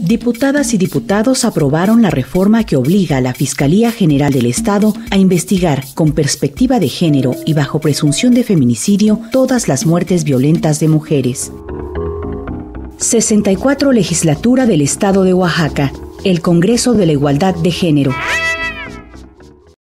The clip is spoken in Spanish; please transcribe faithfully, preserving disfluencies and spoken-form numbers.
Diputadas y diputados aprobaron la reforma que obliga a la Fiscalía General del Estado a investigar con perspectiva de género y bajo presunción de feminicidio todas las muertes violentas de mujeres. sesenta y cuatro Legislatura del Estado de Oaxaca, el Congreso de la Igualdad de Género.